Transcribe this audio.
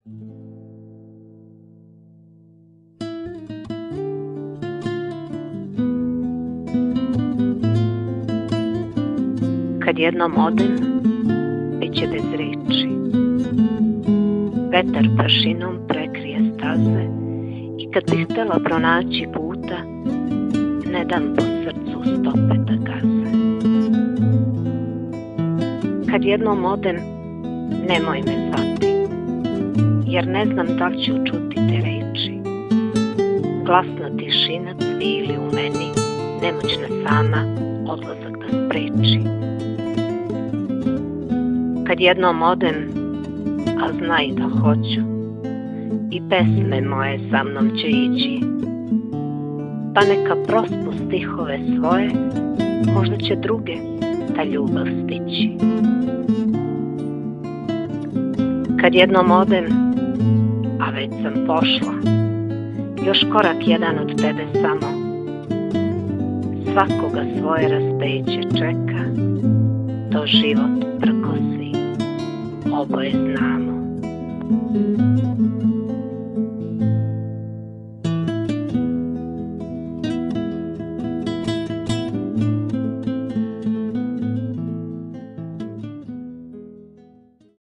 Kad jednom odem, bit će bez reči. Vetar prašinom prekrije staze i kad bih htela pronaći puta, ne dam po srcu stope da gaze. Kad jednom odem, nemoj me zvati, jer ne znam da li ću čuti te reči. Glasna tišina cvili u meni, nemoćna sama odlazak da spreči. Kad jednom odem, a znaj da hoću, i pesme moje sa mnom će ići, pa neka prospu stihove svoje, možda će druge ta ljubav stići. Kad jednom odem, a već sam pošla, još korak jedan od tebe samo, svakoga svoje raspeće čeka, to život prkosi, oboje znamo.